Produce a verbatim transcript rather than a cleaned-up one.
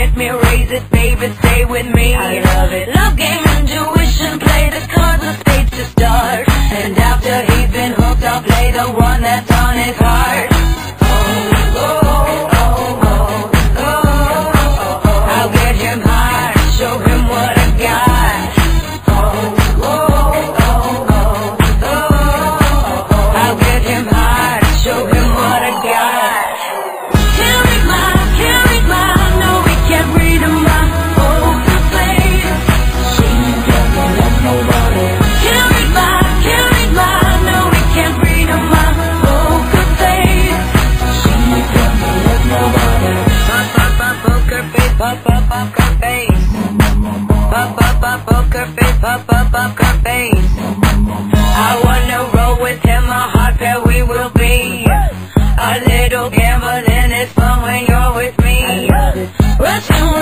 hit me, raise it, baby, stay with me. I love it. Love game, intuition, play the cards, the stage to start. And after he's been hooked, I'll play the one that's on his heart. Oh, oh, oh, oh, oh, oh, oh. I'll get him high, show him what I got. Oh, oh, oh, oh, oh, oh, oh. I'll get him high, show him what I got. Can't read my, can't read my, no, we can't read my poker face. She doesn't love nobody. Can't read my, can't read my, no, we can't read my poker face. She doesn't love nobody. Pop, pop, pop, poker face, pop, pop, poker face. Pop, pop, pop, poker face, pop, pop, poker face. I wanna roll with him, a hot pair we will be. A little gambling is fun when you're with me. Russian